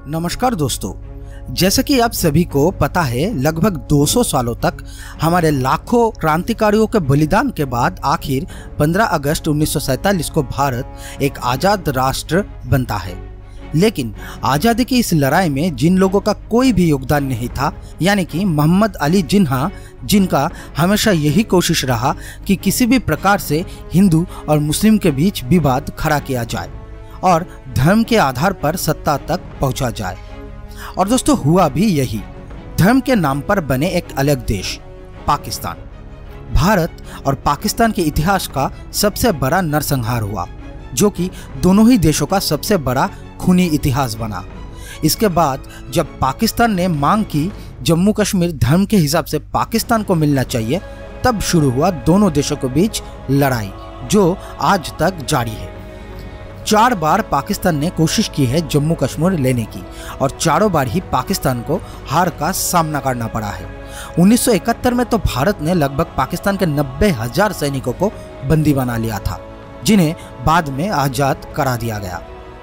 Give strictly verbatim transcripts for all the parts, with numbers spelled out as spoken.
नमस्कार दोस्तों, जैसा कि आप सभी को पता है, लगभग दो सौ सालों तक हमारे लाखों क्रांतिकारियों के बलिदान के बाद आखिर पंद्रह अगस्त उन्नीस सौ सैंतालीस को भारत एक आज़ाद राष्ट्र बनता है। लेकिन आज़ादी की इस लड़ाई में जिन लोगों का कोई भी योगदान नहीं था, यानी कि मोहम्मद अली जिन्ना, जिनका हमेशा यही कोशिश रहा कि किसी भी प्रकार से हिंदू और मुस्लिम के बीच विवाद खड़ा किया जाए और धर्म के आधार पर सत्ता तक पहुंचा जाए। और दोस्तों, हुआ भी यही। धर्म के नाम पर बने एक अलग देश पाकिस्तान। भारत और पाकिस्तान के इतिहास का सबसे बड़ा नरसंहार हुआ, जो कि दोनों ही देशों का सबसे बड़ा खूनी इतिहास बना। इसके बाद जब पाकिस्तान ने मांग की जम्मू कश्मीर धर्म के हिसाब से पाकिस्तान को मिलना चाहिए, तब शुरू हुआ दोनों देशों के बीच लड़ाई, जो आज तक जारी है। चार बार पाकिस्तान ने कोशिश की है जम्मू कश्मीर लेने की और चारों बार ही पाकिस्तान को हार का सामना करना पड़ा है। उन्नीस सौ इकहत्तर में तो भारत ने लगभग पाकिस्तान के नब्बे हजार सैनिकों को बंदी बना लिया था, जिन्हें बाद में आजाद करा दिया गया।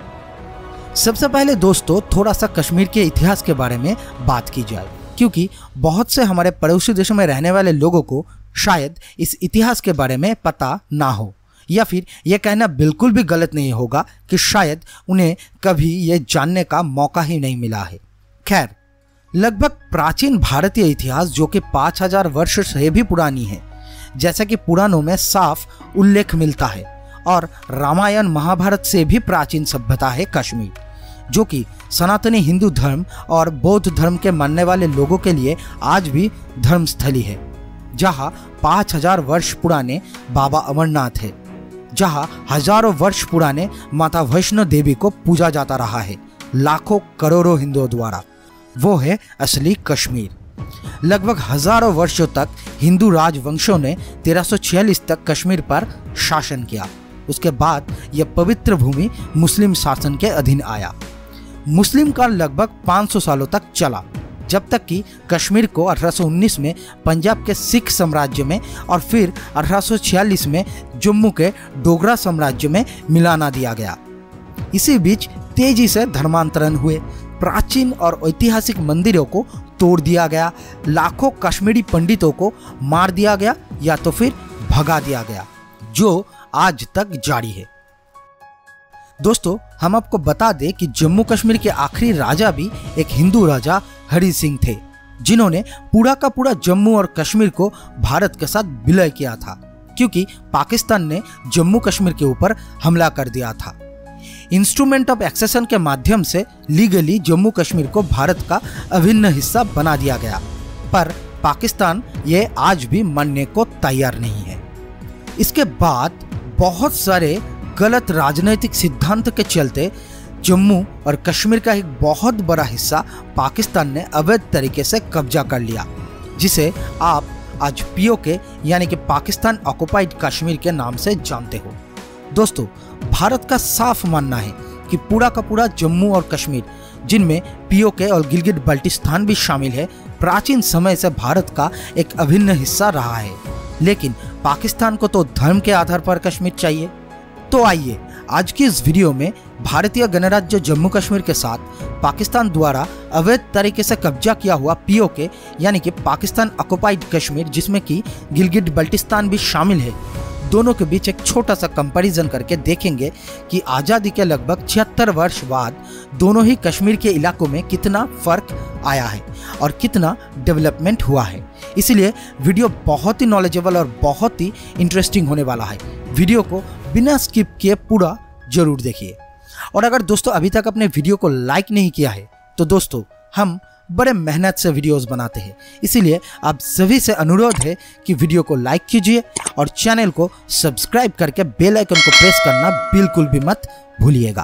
सबसे पहले दोस्तों, थोड़ा सा कश्मीर के इतिहास के बारे में बात की जाए, क्योंकि बहुत से हमारे पड़ोसी देशों में रहने वाले लोगों को शायद इस इतिहास के बारे में पता ना हो, या फिर यह कहना बिल्कुल भी गलत नहीं होगा कि शायद उन्हें कभी यह जानने का मौका ही नहीं मिला है। खैर, लगभग प्राचीन भारतीय इतिहास जो कि पाँच हजार वर्ष से भी पुरानी है, जैसा कि पुराणों में साफ उल्लेख मिलता है, और रामायण महाभारत से भी प्राचीन सभ्यता है कश्मीर, जो कि सनातनी हिंदू धर्म और बौद्ध धर्म के मानने वाले लोगों के लिए आज भी धर्मस्थली है, जहां पाँच हजार वर्ष पुराने बाबा अमरनाथ है, जहां हजारों वर्ष पुराने माता वैष्णो देवी को पूजा जाता रहा है लाखों करोड़ों हिंदुओं द्वारा। वो है असली कश्मीर। लगभग हजारों वर्षों तक हिंदू राजवंशों ने तेरह सौ छियालीस तक कश्मीर पर शासन किया। उसके बाद यह पवित्र भूमि मुस्लिम शासन के अधीन आया। मुस्लिम काल लगभग पाँच सौ सालों तक चला, जब तक कि कश्मीर को अठारह सौ उन्नीस में पंजाब के सिख साम्राज्य में और फिर अठारह सौ छियालीस में जम्मू के डोगरा साम्राज्य में मिलाना दिया गया। इसी बीच तेजी से धर्मांतरण हुए, प्राचीन और ऐतिहासिक मंदिरों को तोड़ दिया गया, लाखों कश्मीरी पंडितों को मार दिया गया या तो फिर भगा दिया गया, जो आज तक जारी है। दोस्तों, हम आपको बता दें कि जम्मू कश्मीर के आखिरी राजा भी एक हिंदू राजा हरि सिंह थे, जिन्होंने पूरा का पूरा जम्मू और कश्मीर को भारत के साथ विलय किया था, क्योंकि पाकिस्तान ने जम्मू कश्मीर के ऊपर हमला कर दिया था। इंस्ट्रूमेंट ऑफ एक्सेशन के माध्यम से लीगली जम्मू कश्मीर को भारत का अभिन्न हिस्सा बना दिया गया, पर पाकिस्तान ये आज भी मानने को तैयार नहीं है। इसके बाद बहुत सारे गलत राजनीतिक सिद्धांत के चलते जम्मू और कश्मीर का एक बहुत बड़ा हिस्सा पाकिस्तान ने अवैध तरीके से कब्जा कर लिया, जिसे आप आज पीओके यानी कि पाकिस्तान ऑक्युपाइड कश्मीर के नाम से जानते हो। दोस्तों, भारत का साफ मानना है कि पूरा का पूरा जम्मू और कश्मीर, जिनमें पीओके और गिलगिट बाल्टिस्तान भी शामिल है, प्राचीन समय से भारत का एक अभिन्न हिस्सा रहा है। लेकिन पाकिस्तान को तो धर्म के आधार पर कश्मीर चाहिए। तो आइए आज की इस वीडियो में भारतीय गणराज्य जम्मू कश्मीर के साथ पाकिस्तान द्वारा अवैध तरीके से कब्जा किया हुआ पीओके यानी कि पाकिस्तान ऑक्युपाइड कश्मीर, जिसमें कि गिलगिट बाल्टिस्तान भी शामिल है, दोनों के बीच एक छोटा सा कंपैरिजन करके देखेंगे कि आज़ादी के लगभग छिहत्तर वर्ष बाद दोनों ही कश्मीर के इलाकों में कितना फर्क आया है और कितना डेवलपमेंट हुआ है। इसलिए वीडियो बहुत ही नॉलेजेबल और बहुत ही इंटरेस्टिंग होने वाला है। वीडियो को बिना स्किप किए पूरा जरूर देखिए। और अगर दोस्तों अभी तक अपने वीडियो को लाइक नहीं किया है, तो दोस्तों हम बड़े मेहनत से वीडियोस बनाते हैं, इसीलिए आप सभी से अनुरोध है कि वीडियो को लाइक कीजिए और चैनल को सब्सक्राइब करके बेल आइकन को प्रेस करना बिल्कुल भी मत भूलिएगा।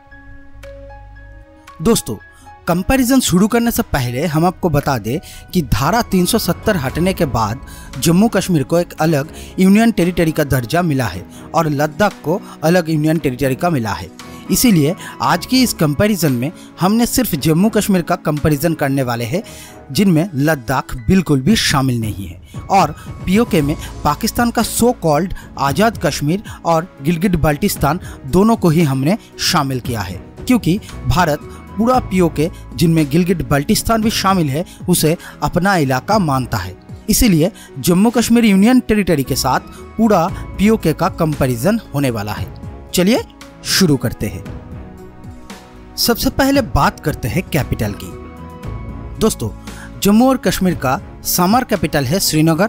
दोस्तों, कंपैरिजन शुरू करने से पहले हम आपको बता दें कि धारा तीन सौ सत्तर हटने के बाद जम्मू कश्मीर को एक अलग यूनियन टेरिटरी का दर्जा मिला है और लद्दाख को अलग यूनियन टेरिटरी का मिला है। इसीलिए आज की इस कंपैरिजन में हमने सिर्फ जम्मू कश्मीर का कंपैरिजन करने वाले हैं, जिनमें लद्दाख बिल्कुल भी शामिल नहीं है, और पीओके में पाकिस्तान का सो कॉल्ड आज़ाद कश्मीर और गिलगिट बाल्टिस्तान दोनों को ही हमने शामिल किया है, क्योंकि भारत पूरा पीओके, जिनमें गिलगिट बल्टिस्तान भी शामिल है, उसे अपना इलाका मानता है। इसीलिए जम्मू कश्मीर यूनियन टेरिटरी के साथ पूरा पीओके का कंपैरिजन होने वाला है। चलिए शुरू करते हैं। सबसे पहले बात करते हैं कैपिटल की। दोस्तों, जम्मू और कश्मीर का समर कैपिटल है श्रीनगर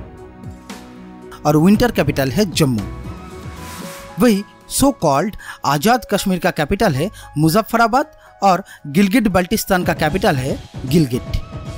और विंटर कैपिटल है जम्मू। वही सो कॉल्ड आजाद कश्मीर का कैपिटल है मुजफ्फराबाद और गिलगिट बल्टिस्तान का कैपिटल है गिलगिट।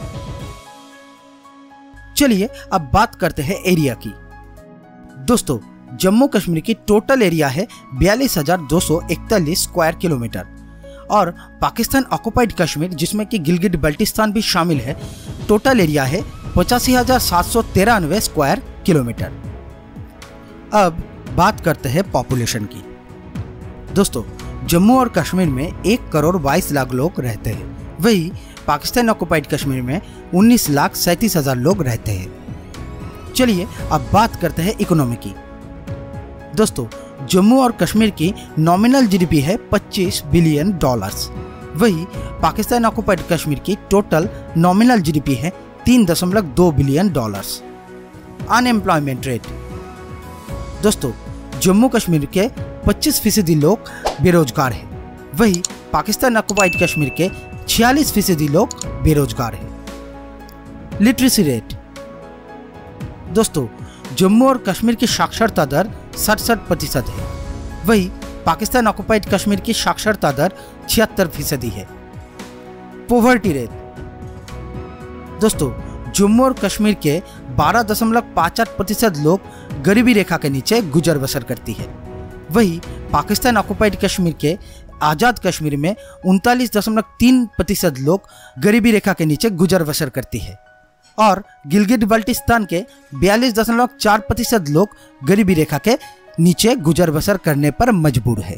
चलिए अब बात करते हैं एरिया की। दोस्तों, जम्मू कश्मीर की टोटल एरिया है बयालीस हजार दो सौ इकतालीस स्क्वायर किलोमीटर और पाकिस्तान ऑक्युपाइड कश्मीर, जिसमें कि गिलगिट बल्टिस्तान भी शामिल है, टोटल एरिया है पचासी हजार सात सौ तिरानवे स्क्वायर किलोमीटर। अब बात करते हैं पॉपुलेशन की। दोस्तों, जम्मू और कश्मीर में एक करोड़ बाईस लाख लोग रहते हैं। वही पाकिस्तान ऑक्युपाइड कश्मीर में उन्नीस लाख सैंतीस हजार लोग रहते हैं। चलिए अब बात करते हैं इकोनॉमी की। दोस्तों, जम्मू और कश्मीर की नॉमिनल जीडीपी है पच्चीस बिलियन डॉलर्स। वही पाकिस्तान ऑक्युपाइड कश्मीर की टोटल नॉमिनल जीडीपी है तीन दशमलव दो बिलियन डॉलर्स। Unemployment rate. दोस्तों, जम्मू कश्मीर के पच्चीस फीसदी लोग बेरोजगार हैं। वही पाकिस्तान ऑक्युपाइड कश्मीर के छियालीस फीसदी लोग बेरोजगार हैं। Literacy rate. दोस्तों, जम्मू और कश्मीर की साक्षरता दर सड़सठ प्रतिशत है। वही पाकिस्तान ऑक्युपाइड कश्मीर की साक्षरता दर छिहत्तर फीसदी है। Poverty rate. दोस्तों, जम्मू और कश्मीर के बारह दशमलव पाँच आठ प्रतिशत लोग गरीबी रेखा के नीचे गुजर बसर करती है। वही पाकिस्तान ऑक्युपाइड कश्मीर के आज़ाद कश्मीर में उनतालीस दशमलव तीन प्रतिशत लोग गरीबी रेखा के नीचे गुजर बसर करती है और गिलगिट बल्टिस्तान के बयालीस दशमलव चार प्रतिशत लोग गरीबी रेखा के नीचे गुजर बसर करने पर मजबूर है।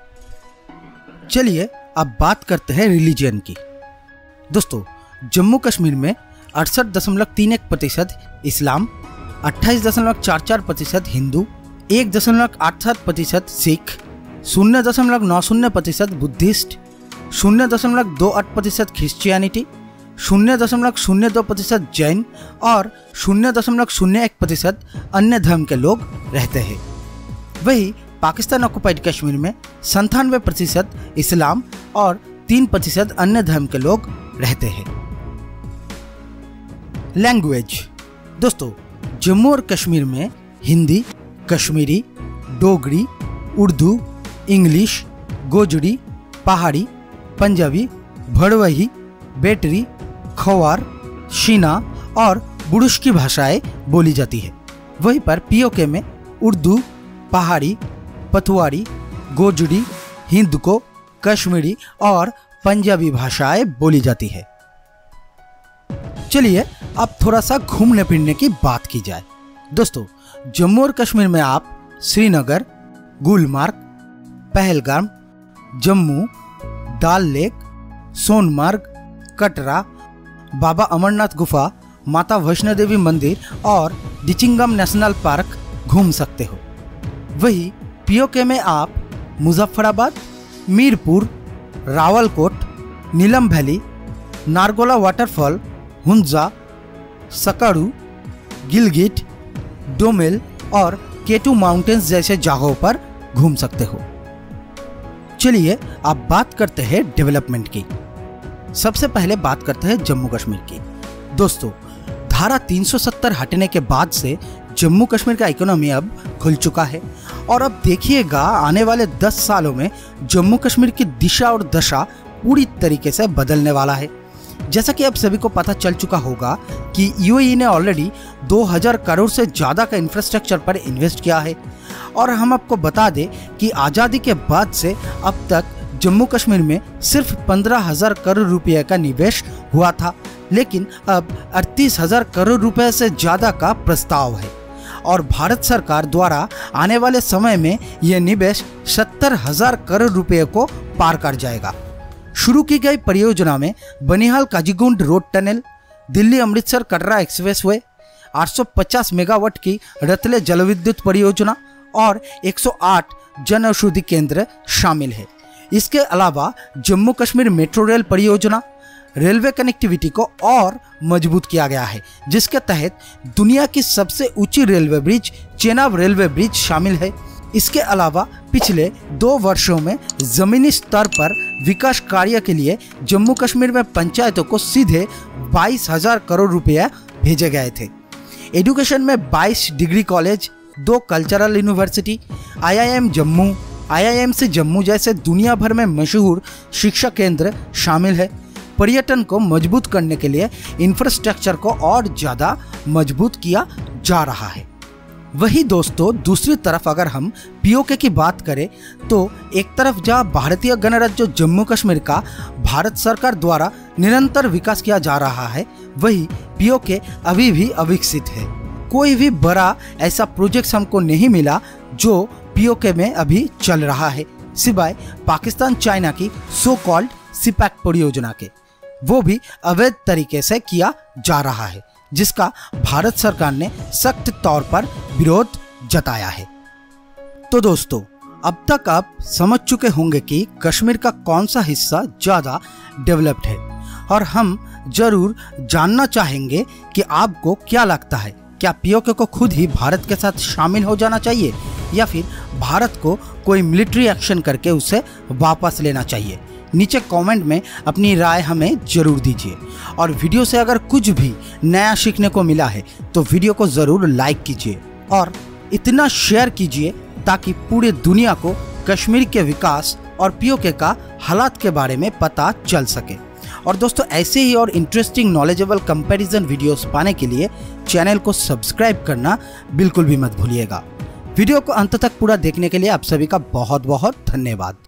चलिए अब बात करते हैं रिलीजन की। दोस्तों, जम्मू कश्मीर में अड़सठ दशमलव तीन एक प्रतिशत इस्लाम, अट्ठाईस दशमलव चार चार प्रतिशत हिंदू, एक दशमलव आठ सात प्रतिशत सिख, शून्य दशमलव नौ शून्य प्रतिशत बुद्धिस्ट, शून्य दशमलव दो आठ प्रतिशत क्रिश्चियनिटी, शून्य दशमलव शून्य दो प्रतिशत जैन और शून्य दशमलव शून्य एक प्रतिशत अन्य धर्म के लोग रहते हैं। वही पाकिस्तान ऑक्युपाइड कश्मीर में संतानवे प्रतिशत इस्लाम और तीन प्रतिशत अन्य धर्म के लोग रहते हैं। लैंग्वेज। दोस्तों, जम्मू और कश्मीर में हिंदी, कश्मीरी, डोगरी, उर्दू, इंग्लिश, गोजरी, पहाड़ी, पंजाबी, भड़वही, बेटरी, खवार, शीना और बुड़ुश की भाषाएं बोली जाती है। वहीं पर पीओके में उर्दू, पहाड़ी, पथवारी, गोजरी, हिंदको, कश्मीरी और पंजाबी भाषाएं बोली जाती है। चलिए अब थोड़ा सा घूमने फिरने की बात की जाए। दोस्तों, जम्मू और कश्मीर में आप श्रीनगर, गुलमार्ग, पहलगाम, जम्मू, दाल लेक, सोनमार्ग, कटरा, बाबा अमरनाथ गुफा, माता वैष्णो देवी मंदिर और डिचिंगम नेशनल पार्क घूम सकते हो। वही पीओके में आप मुजफ्फराबाद, मीरपुर, रावलकोट, नीलम वैली, नारगोला वाटरफॉल, हुंजा, सकारू, गिलगिट, डोमेल और केटू माउंटेन्स जैसे जगहों पर घूम सकते हो। चलिए अब बात करते हैं डेवलपमेंट की। सबसे पहले बात करते हैं जम्मू कश्मीर की। दोस्तों, धारा तीन सौ सत्तर हटने के बाद से जम्मू कश्मीर का इकोनॉमी अब खुल चुका है और अब देखिएगा आने वाले दस सालों में जम्मू कश्मीर की दिशा और दशा पूरी तरीके से बदलने वाला है। जैसा कि अब सभी को पता चल चुका होगा कि यूएई ने ऑलरेडी दो हज़ार करोड़ से ज़्यादा का इंफ्रास्ट्रक्चर पर इन्वेस्ट किया है और हम आपको बता दें कि आज़ादी के बाद से अब तक जम्मू कश्मीर में सिर्फ पंद्रह हज़ार करोड़ रुपए का निवेश हुआ था, लेकिन अब अड़तीस हज़ार करोड़ रुपए से ज़्यादा का प्रस्ताव है और भारत सरकार द्वारा आने वाले समय में यह निवेश सत्तर हज़ार करोड़ रुपए को पार कर जाएगा। शुरू की गई परियोजना में Banihal Qazigund road tunnel, Delhi Amritsar Katra expressway, आठ सौ पचास मेगावाट की रतले जलविद्युत परियोजना और एक सौ आठ जन औषधि केंद्र शामिल है। इसके अलावा जम्मू कश्मीर मेट्रो रेल परियोजना रेलवे कनेक्टिविटी को और मजबूत किया गया है, जिसके तहत दुनिया की सबसे ऊंची railway bridge Chenab railway bridge शामिल है। इसके अलावा पिछले दो वर्षों में जमीनी स्तर पर विकास कार्य के लिए जम्मू कश्मीर में पंचायतों को सीधे बाईस हजार करोड़ रुपया भेजे गए थे। एजुकेशन में बाईस डिग्री कॉलेज, दो cultural university, IIM Jammu, IIM से जम्मू जैसे दुनिया भर में मशहूर शिक्षा केंद्र शामिल है। पर्यटन को मजबूत करने के लिए इंफ्रास्ट्रक्चर को और ज़्यादा मजबूत किया जा रहा है। वही दोस्तों, दूसरी तरफ अगर हम पीओके की बात करें तो एक तरफ जहां भारतीय गणराज्य जम्मू कश्मीर का भारत सरकार द्वारा निरंतर विकास किया जा रहा है, वही पीओके अभी भी अविकसित है। कोई भी बड़ा ऐसा प्रोजेक्ट हमको नहीं मिला जो पीओके में अभी चल रहा है, सिवाय पाकिस्तान चाइना की सो कॉल्ड सिपैक परियोजना के। वो भी अवैध तरीके से किया जा रहा है, जिसका भारत सरकार ने सख्त तौर पर विरोध जताया है। तो दोस्तों, अब तक आप समझ चुके होंगे कि कश्मीर का कौन सा हिस्सा ज़्यादा डेवलप्ड है, और हम जरूर जानना चाहेंगे कि आपको क्या लगता है, क्या पीओके को खुद ही भारत के साथ शामिल हो जाना चाहिए या फिर भारत को कोई मिलिट्री एक्शन करके उसे वापस लेना चाहिए? नीचे कमेंट में अपनी राय हमें जरूर दीजिए, और वीडियो से अगर कुछ भी नया सीखने को मिला है तो वीडियो को ज़रूर लाइक कीजिए और इतना शेयर कीजिए ताकि पूरे दुनिया को कश्मीर के विकास और पीओके का हालात के बारे में पता चल सके। और दोस्तों, ऐसे ही और इंटरेस्टिंग नॉलेजेबल कंपैरिजन वीडियोस पाने के लिए चैनल को सब्सक्राइब करना बिल्कुल भी मत भूलिएगा। वीडियो को अंत तक पूरा देखने के लिए आप सभी का बहुत बहुत धन्यवाद।